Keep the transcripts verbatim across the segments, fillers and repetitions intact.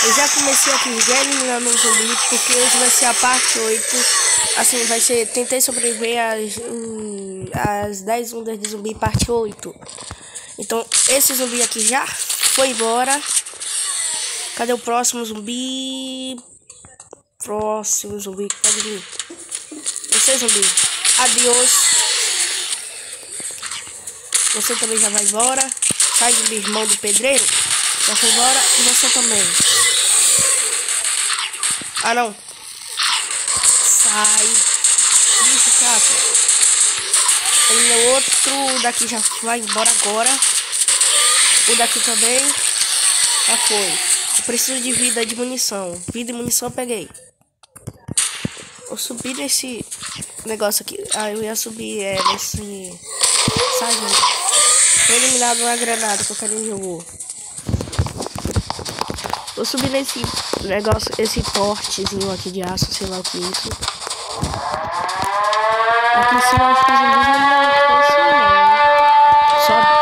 Eu já comecei aqui já eliminando um zumbi, porque hoje vai ser a parte oito. Assim, vai ser, tentei sobreviver às, hum, às dez ondas de zumbi, parte oito. Então, esse zumbi aqui já foi embora. Cadê o próximo zumbi? Próximo zumbi, pode vir. Você, zumbi, adiós. Você também já vai embora. Sai, zumbi, irmão do pedreiro. Já foi embora. E você também. Ah, não. Sai. Bicho chato. O outro daqui já vai embora agora. O daqui também. Já foi. Eu preciso de vida, de munição. Vida e munição eu peguei. Eu subi nesse negócio aqui. Ah, eu ia subir é, nesse... Sai, gente. Foi eliminado uma granada que o cara jogou. Eu subi nesse negócio, esse portezinho aqui de aço, sei lá o que é isso. Aqui em cima acho que os zumbis não posso não. Sobe.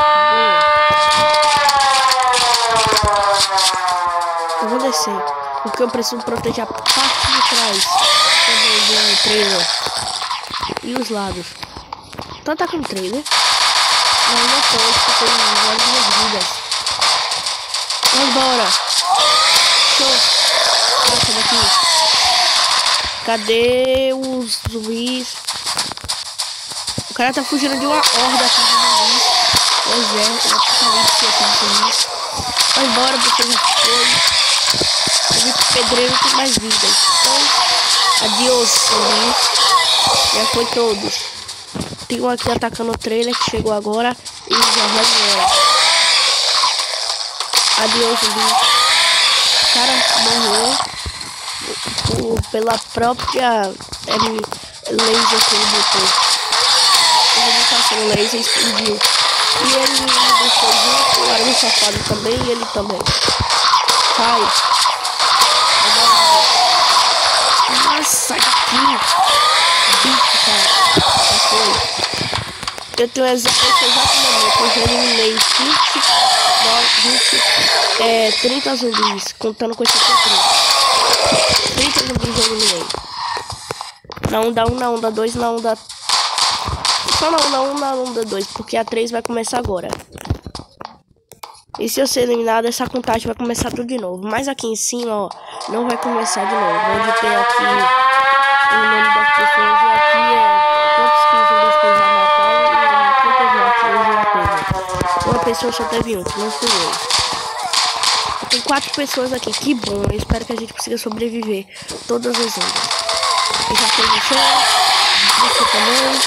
Boa. Eu vou descer, porque eu preciso proteger a parte de trás do trailer. E os lados. Tô atacando o trailer. Não, não pode, porque tem várias vidas. Vamos embora. Show. Nossa, daqui. Cadê os zumbis? O cara tá fugindo de uma horda aqui de zumbis. Pois é, eu apocalipse aqui de zumbis. Vai embora, porque já foi. Eu vi que o pedreiro tem mais vidas. Então, adiós, zumbis. Já foi todos. Tem um aqui atacando o trailer que chegou agora e já vai embora. Adeus, zumbi. O cara morreu por, pela própria é, laser que ele botou. Ele passou o laser e explodiu. E ele me deixou junto, o arame safado também e ele também. Sai. Nossa, sai daqui. Bicho, cara. Já foi. Eu tenho esse exato momento. Eu já eliminei vinte, vinte, é, trinta zumbis. Contando com esse aqui. trinta zumbis eu eliminei. Na onda um, na onda dois, na onda... Só na onda um, na onda dois. Porque a três vai começar agora. E se eu ser eliminado, essa contagem vai começar tudo de novo. Mas aqui em cima, ó, não vai começar de novo. Onde tem aqui o nome das pessoas. E aqui é quantos que zumbis que eu já mataram e quantas mortes eu já teve. Uma pessoa só teve um, que não fui eu. Tem quatro pessoas aqui, que bom. Eu espero que a gente consiga sobreviver todas as ondas. Eu já tenho o chão, você também.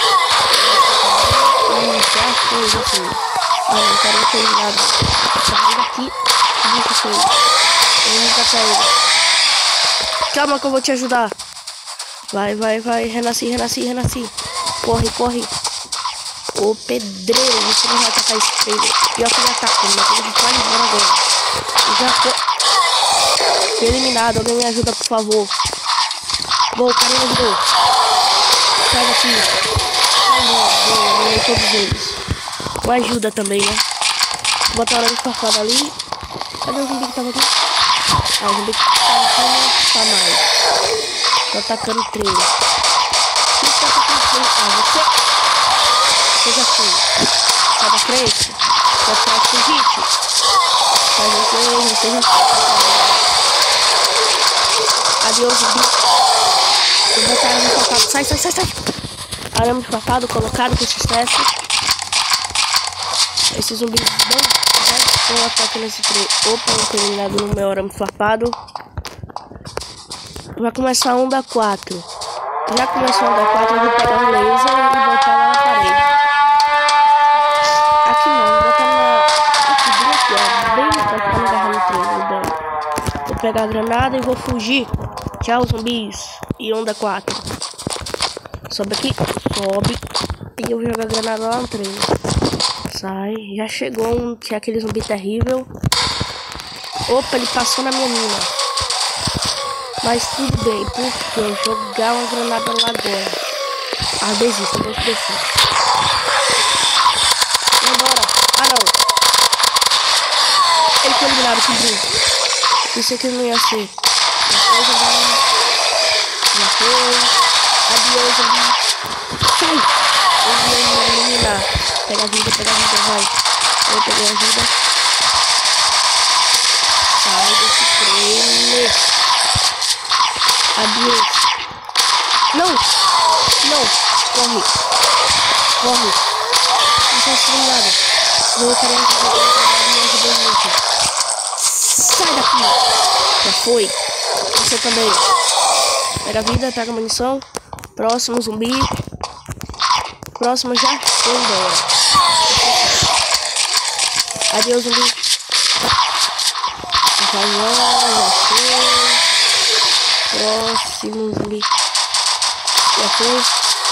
Hum, já foi, já foi. Ah, não quero ter nada. Sai daqui. Nunca foi. Eu vou resgatar ele. Calma que eu vou te ajudar. Vai, vai, vai. Renasci, renasci, renasci. Corre, corre. Ô pedreiro, você não vai atacar esse trailer. Pior que ele atacou, mas ele vai embora agora. Eu já foi. Fui eliminado. Alguém me ajuda, por favor. Boa, o cara me ajudou. Sai daqui. Sai, boa, boa. Eu ganhei todos eles. Com ajuda também, né? Vou botar a hora de farfada ali. Cadê o zumbi que tava aqui? Ah, o zumbi que tava aqui não tá mais. Tô atacando o trailer. Quem tá atacando o trailer? Ah, você? Você já foi. Sai da frente. Vai atrás do hit. Sai você, você já foi. Adeus, zumbi. Vou botar arame farpado. Sai, sai, sai, sai. Arame farpado colocado com sucesso. Esse zumbi não vai ataque nesse trem. Opa, não tem eliminado no meu arame farpado. Vai começar a onda quatro. Já começou a onda quatro, eu vou pegar um laser e botar lá na parede. Aqui não, vou botar na... Aqui, bem aqui, ó. Bem pra ficar agarrando o trem. Vou pegar a granada e vou fugir. Tchau, zumbis. E onda quatro. Sobe aqui, sobe. E eu vou jogar a granada lá no trem. Sai, já chegou um, que é aquele zumbi terrível. Opa, ele passou na minha mina. Mas tudo bem, porque jogar uma granada lá agora. Ah, desisto, deixa eu descer. Vambora. Ah, não. Ele foi eliminado, que bom. Pensei que não ia ser. Já foi, já foi. Adeus, zumbi. Sai! Eu vou me eliminar. Pega a vida, pega a vida, vai. Eu peguei a vida. Sai desse trailer. Adeus. Não! Não! Corre! Corre! Não tá sendo nada. Vou querer ajudar me ajudar muito. Sai daqui! Já foi. Você também. Pega a vida, pega a munição. Próximo zumbi. Próximo já foi embora. Adeus, zumbi. Já já, já foi. Próximo zumbi. Já foi.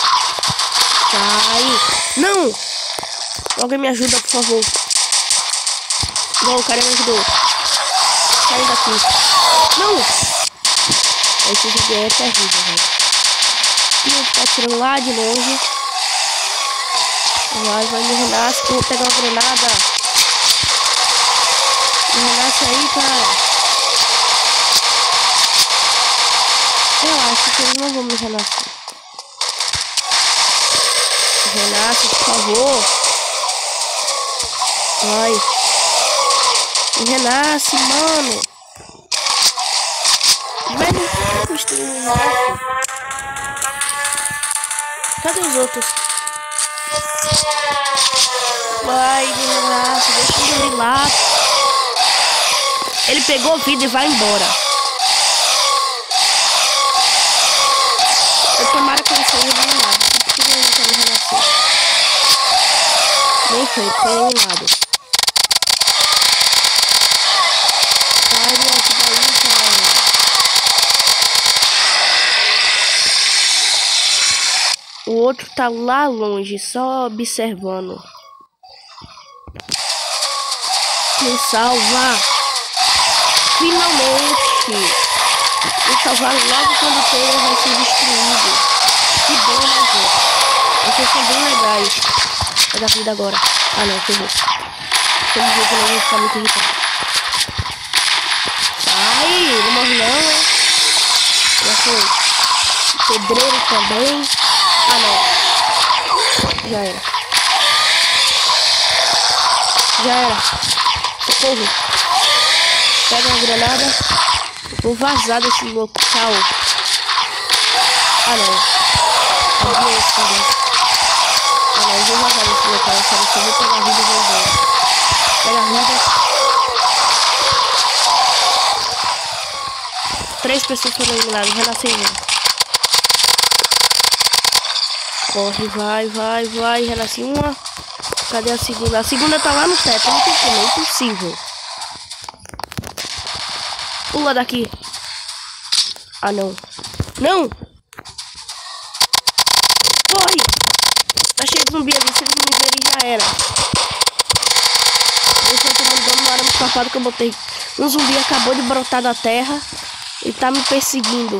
Sai. Não! Alguém me ajuda, por favor. Não, o cara me ajudou. Sai daqui. Não! Esse zumbi é terrível, velho. E ele tá atirando lá de longe. Vai, vai, me renasce. Eu vou pegar uma granada. Me renasce aí, cara. Eu acho que eles não vão me renascer. Renasce, por favor. Vai. Me renasce, mano. Mas não custa me renasce. Cadê os outros? Vai, me renasce. Deixa ele ir lá. Ele pegou vida e vai embora. Eu tomara que ele seja eliminado. Porque ele não quer me renascer. Nem foi, foi eliminado. Vai, me ajuda aí, cara. O outro tá lá longe, só observando. Me salva. Finalmente. Me salvar logo quando o trailer vai ser destruído. Que bom, né, gente? Vocês são bem legais. Vai dar vida agora. Ah, não, ferrou. Como ver que não vou ficar muito irritado. Sai, não morre não, né? Já foi. Pedreiro também. Ah, não. Já era. Já era. Socorro. Pega uma granada. Vou vazar desse local. Ah, não. Adeus, filho. Ah, não. Eu vou vazar desse local. Eu só vou pegar a vida e vou embora. Pega a vida. Três pessoas foram eliminadas. Renascem um. Corre, vai, vai, vai. Renasce uma. Cadê a segunda? A segunda tá lá no teto. Não tem como, é impossível. Pula daqui. Ah, não. Não! Corre! Tá cheio de zumbi ali. Se eles me verem, já era. Eu só tô mandando no arame farpado que eu botei. Um zumbi acabou de brotar da terra e tá me perseguindo.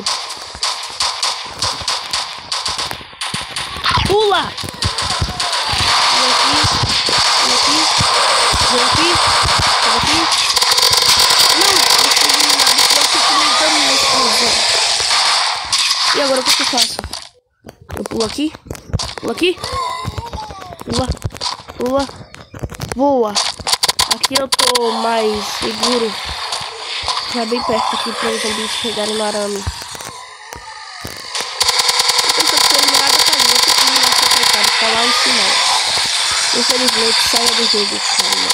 Pula! Vem aqui. Vem aqui. Vem aqui. Vem aqui. Não! E agora o que eu faço? Eu pulo aqui? Pulo aqui? Pula, pula, voa. Aqui eu tô mais seguro. Já bem perto aqui para os zumbis chegarem no arame. Eu tô terminado, cara. Eu tô terminado, coitado. Tá lá em cima. Infelizmente, saia do jogo, cara.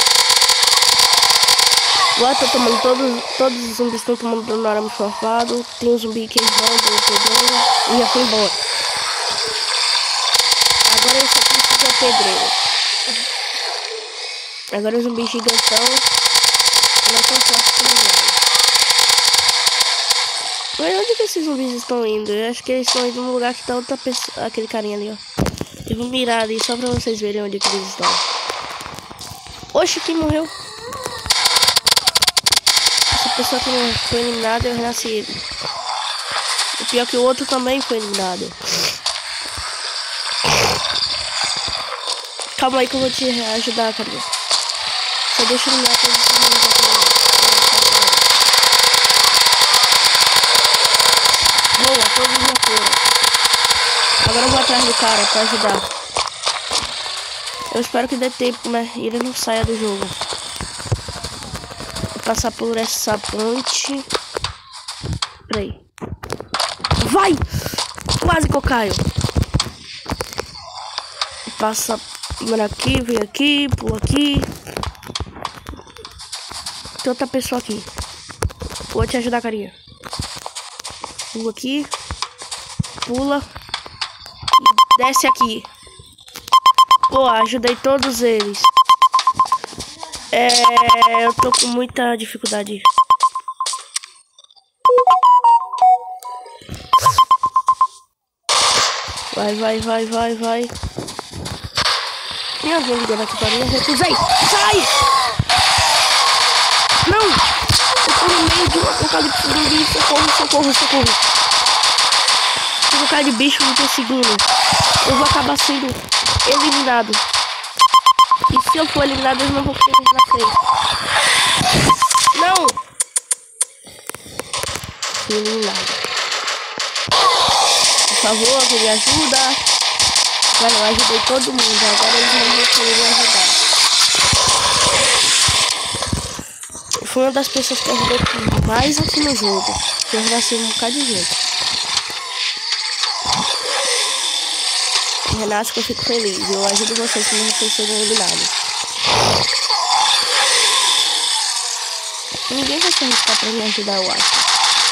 Agora tô tomando todos, todos os zumbis estão tomando dano no arame farpado. Tem um zumbi queimando, pedreiro, e já foi embora. Agora eu só preciso de pedreiro. Agora o zumbi gigantão não é tão forte como ele. Mas onde que esses zumbis estão indo? Eu acho que eles estão indo no lugar que tá outra pessoa. Aquele carinha ali, ó. Eu vou mirar ali só pra vocês verem onde que eles estão. Oxe, quem morreu? Essa pessoa que não foi eliminada, eu renasci ele. O pior é que o outro também foi eliminado. Calma aí que eu vou te ajudar, cara. Só deixa eu eliminar todos os zumbis aqui. todos já foram. Agora eu vou atrás do cara pra ajudar. Eu espero que dê tempo, né? E ele não saia do jogo. Vou passar por essa ponte. Peraí. Vai! Quase que eu caio. Passa por aqui, vem aqui, pula aqui. Tem outra pessoa aqui. Vou te ajudar, carinha. Pula aqui. Pula. E desce aqui. Pô, ajudei todos eles. É... Eu tô com muita dificuldade. Vai, vai, vai, vai, vai. Tem alguém ligando aqui pra mim. Eu recusei. Sai! Não! Eu tô no meio de um apocalipse zumbi. Socorro, socorro, socorro. Se eu cair de bicho, não tô seguindo. Eu vou acabar sendo eliminado. E se eu for eliminado, eu não vou querer renascer. Não! Fui eliminado. Por favor, alguém me ajuda. Cara, eu ajudei todo mundo. Agora eles não vão querer me ajudar. Foi uma das pessoas que ajudou mais aqui no jogo. Eu renasci um bocado de gente. Renasce que eu fico feliz. Eu ajudo vocês se vocês serem eliminados. Ninguém vai se arriscar pra me ajudar, eu acho.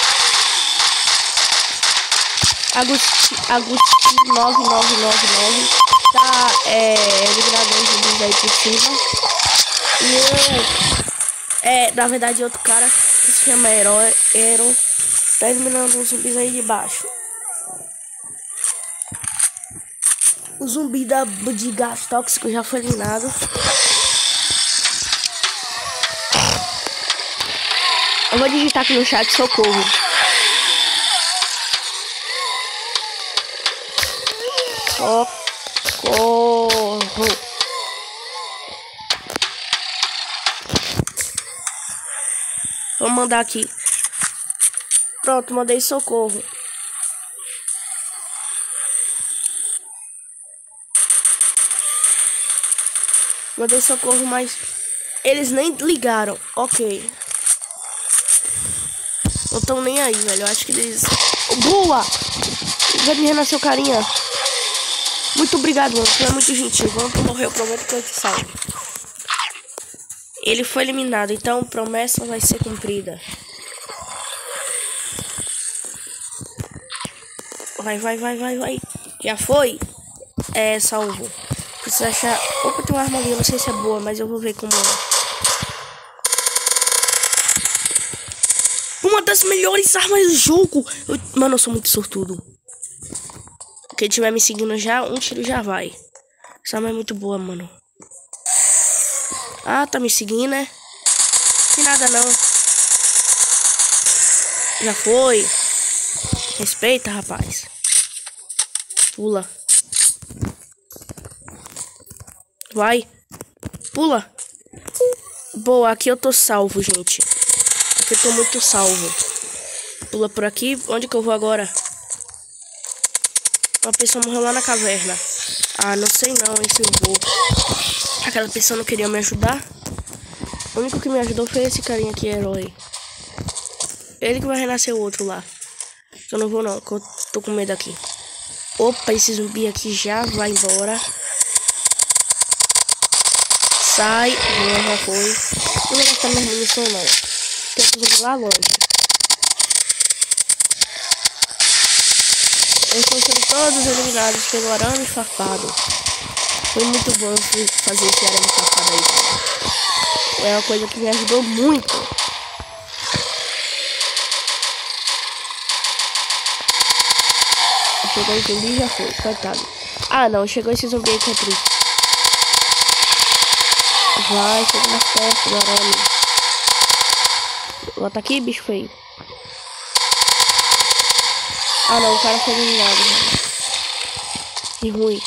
Agostinho Agostinho nove nove nove nove tá é, eliminando os zumbis aí por cima. E eu, é, na verdade, outro cara que se chama Herói, Herói tá eliminando os zumbis aí de baixo. O zumbi da, de gás tóxico já foi eliminado. Eu vou digitar aqui no chat socorro. Socorro. Vou mandar aqui. Pronto, mandei socorro. Mandei socorro, mas eles nem ligaram. Ok. Não estão nem aí, velho. Eu acho que eles... Boa! Já me renasceu, carinha. Muito obrigado, mano. Tu é muito gentil. Quando tu morrer, eu prometo que eu te salvo. Ele foi eliminado, então a promessa vai ser cumprida. Vai, vai, vai, vai, vai. Já foi? É, salvo. Preciso achar... Opa, tem uma arma ali. Eu não sei se é boa, mas eu vou ver como é. Uma das melhores armas do jogo. Eu... Mano, eu sou muito sortudo. Quem estiver me seguindo já, um tiro já vai. Essa arma é muito boa, mano. Ah, tá me seguindo, né? Sem nada, não. Já foi. Respeita, rapaz. Pula. Vai. Pula. Boa, aqui eu tô salvo, gente. Aqui eu tô muito salvo. Pula por aqui. Onde que eu vou agora? Uma pessoa morreu lá na caverna. Ah, não sei não, esse eu vou. Aquela pessoa não queria me ajudar. O único que me ajudou foi esse carinha aqui, Herói. Ele que vai renascer o outro lá. Eu não vou não, que eu tô com medo aqui. Opa, esse zumbi aqui já vai embora. Sai. Boa, já foi. Não vou gastar minha munição não. Tem outro zumbi lá longe. Eles estão sendo todos eliminados pelo arame farpado. Foi muito bom fazer esse arame farpado aí. É uma coisa que me ajudou muito. Chegou o zumbi e já foi, coitado. Ah não, chegou esse zumbi aí que é triste. Vai, chega mais perto do arame. Bota aqui, bicho feio. Ah não, o cara foi eliminado, né? Que ruim.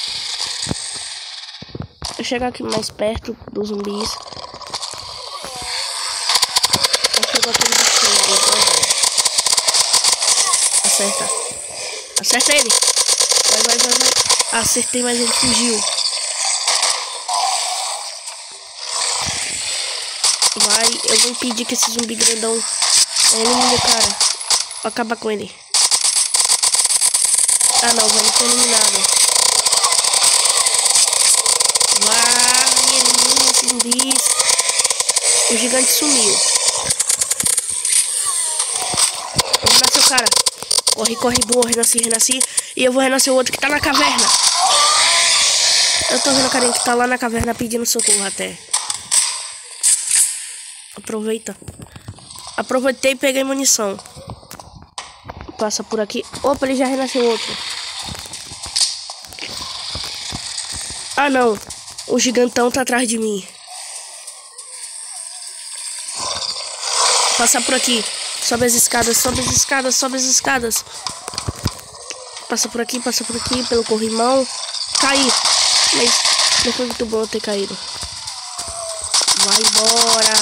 Vou chegar aqui mais perto dos zumbis. Chegou aquele bicho ali. Acerta. Acerta ele. Vai, vai, vai, vai. Acertei, mas ele fugiu. Vai, eu vou impedir que esse zumbi grandão elimine o cara. Vou acabar com ele. Ah não, vai, não foi eliminado. Vai, elimina esses zumbis. O gigante sumiu. Eu vou renascer o cara. Corre, corre, boa, renasci, renasci. E eu vou renascer o outro que tá na caverna. Eu tô vendo o carinha que tá lá na caverna pedindo socorro até. Aproveita. Aproveitei e peguei munição. Passa por aqui. Opa, ele já renasceu outro. Ah não. O gigantão tá atrás de mim. Passar por aqui. Sobe as escadas, sobe as escadas, sobe as escadas. Passa por aqui, passa por aqui, pelo corrimão. Caí. Mas não foi muito bom eu ter caído. Vai embora.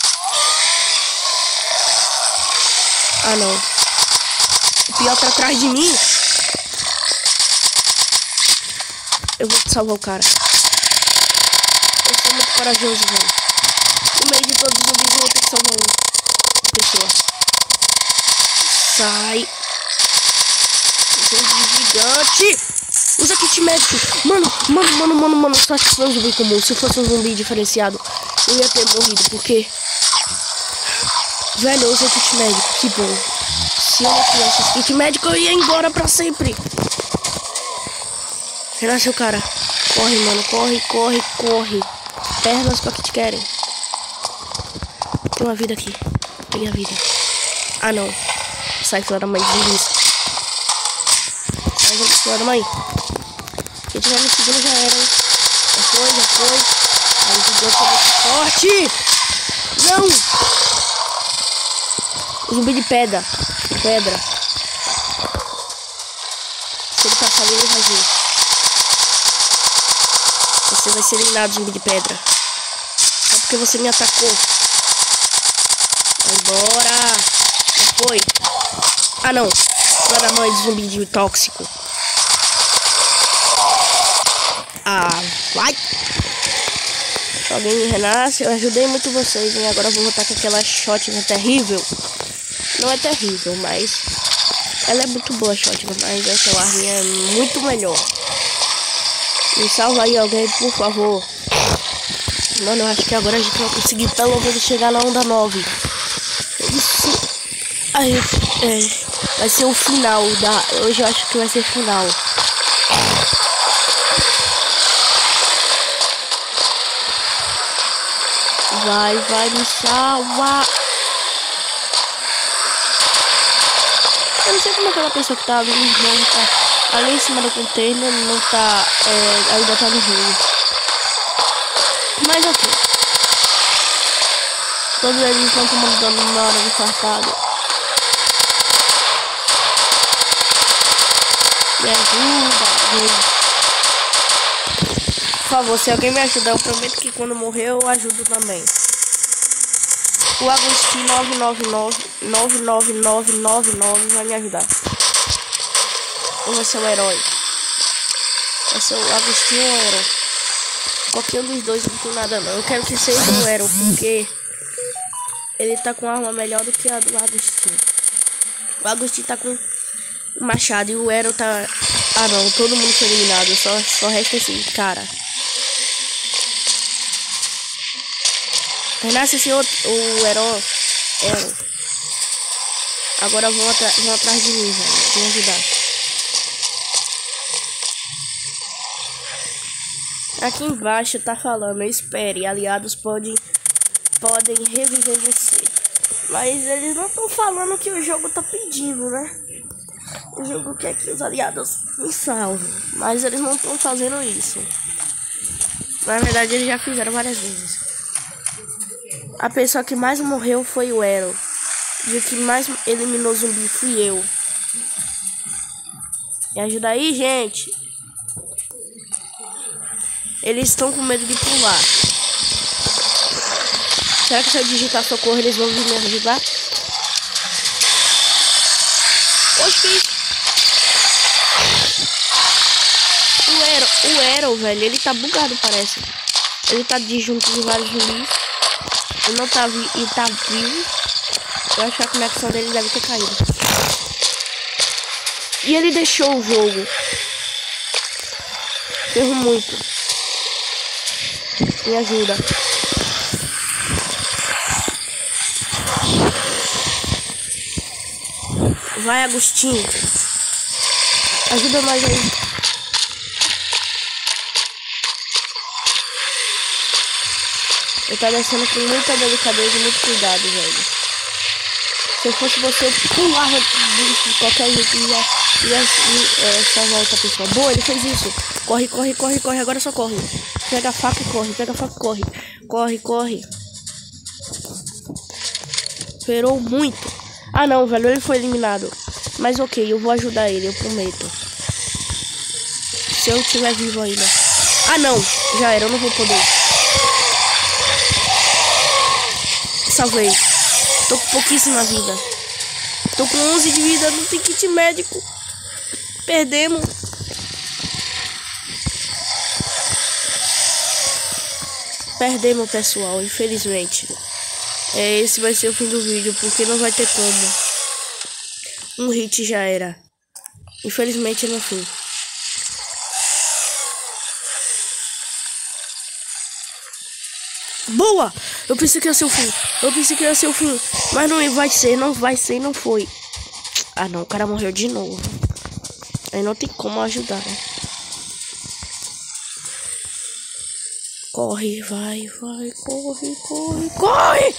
Ah não. O pior tá atrás de mim. Eu vou salvar o cara. Eu sou muito corajoso, velho. No meio de todos os zumbis eu vou ter que salvar uma pessoa. Sai. Zumbi gigante. Usa kit médico. Mano, mano, mano, mano, mano. Só que foi um zumbi comum. Se fosse um zumbi diferenciado, eu ia ter morrido. Porque... velho, eu usei kit médico. Que bom. Se eu não tivesse esse kit médico, eu ia embora pra sempre. Renasceu o cara. Corre, mano. Corre, corre, corre. Pernas pra que te querem. Tem uma vida aqui. Peguei a vida. Ah, não. Sai fora da mãe. Desista. Sai fora da mãe. Quem tiver me seguindo já era, hein? Já foi, já foi. Aí o gigante é muito forte. Não! Zumbi de pedra. Pedra. Se ele passar ali, ele vai vir. Você vai ser eliminado, zumbi de pedra. Só porque você me atacou. Vai embora. Já foi. Ah, não. Agora a mãe de zumbi de tóxico. Ah, vai. Alguém me renasce. Eu ajudei muito vocês, hein? Agora eu vou voltar com aquela shotgun terrível. Não é terrível, mas... ela é muito boa, shotgun. Mas essa arminha é muito melhor. Me salva aí alguém, por favor. Mano, eu acho que agora a gente vai conseguir pelo menos chegar na onda nove. Isso... aí, é... vai ser o final da... hoje eu acho que vai ser o final. Vai, vai, me salva. Eu não sei como aquela pessoa que tá ali no jogo, tá ali em cima do container, não tá, é, ainda tá no jogo. Mas ok. Todos eles estão tomando dano na hora do farpado. Me ajuda, gente. Por favor, se alguém me ajudar, eu prometo que quando morrer eu ajudo também. O Agostinho nove nove nove nove nove nove nove nove vai me ajudar. Ou vai ser o herói? Vai ser o Agostinho ou o herói? Qualquer um dos dois não tem nada não. Eu quero que seja o herói, porque ele tá com arma melhor do que a do Agostinho. O Agostinho tá com o machado e o herói tá... ah não, todo mundo foi eliminado. Só, só resta esse cara. Renasce esse outro, o herói. Herói. Agora vão, atra vão atrás de mim, velho. Vão ajudar. Aqui embaixo tá falando, espere, aliados podem, podem reviver você. Mas eles não estão falando que o jogo tá pedindo, né? O jogo quer que os aliados me salvem. Mas eles não estão fazendo isso. Na verdade, eles já fizeram várias vezes. A pessoa que mais morreu foi o Ero. E o que mais eliminou zumbi fui eu. Me ajuda aí, gente. Eles estão com medo de pular. Será que se eu digitar socorro eles vão vir me ajudar? Oxi. Ero, o Ero, velho, ele tá bugado, parece. Ele tá disjunto de vários zumbis. Ele não tá vivo, e tá vivo. Eu acho que a conexão dele deve ter caído. E ele deixou o jogo. Erro muito. Me ajuda. Vai, Agostinho. Ajuda nós aí. Eu tô descendo com muita delicadeza e muito cuidado, velho. Se eu fosse você, eu pulava de qualquer jeito e ia, ia, ia é, salvar outra pessoa. Boa, ele fez isso. Corre, corre, corre, corre. Agora só corre. Pega a faca e corre. Pega a faca e corre. Corre, corre. Esperou muito. Ah, não, velho. Ele foi eliminado. Mas ok, eu vou ajudar ele. Eu prometo. Se eu estiver vivo ainda. Ah, não. Já era. Eu não vou poder. Salvei. Tô com pouquíssima vida. Tô com onze de vida. Não tem kit médico. Perdemos. Perdemos, pessoal. Infelizmente. É, esse vai ser o fim do vídeo. Porque não vai ter como. Um hit já era. Infelizmente no fim. Boa! Eu pensei que ia ser o fim. Eu pensei que ia ser o fim. Mas não vai ser, não vai ser, não foi. Ah não, o cara morreu de novo. Aí não tem como ajudar, né? Corre, vai, vai, corre, corre, corre!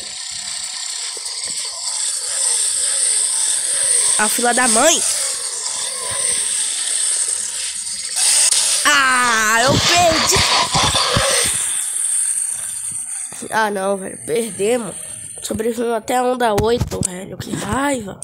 A fila da mãe. Ah, eu perdi. Ah, não, velho. Perdemos. Sobrevivemos até a onda oito, velho. Que raiva.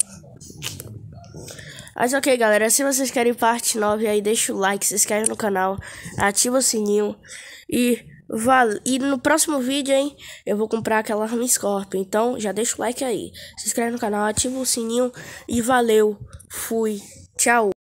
Mas ok, galera. Se vocês querem parte nove, aí deixa o like, se inscreve no canal, ativa o sininho. E, vale... e no próximo vídeo, hein, eu vou comprar aquela arma Scorpion. Então, já deixa o like aí. Se inscreve no canal, ativa o sininho. E valeu. Fui. Tchau.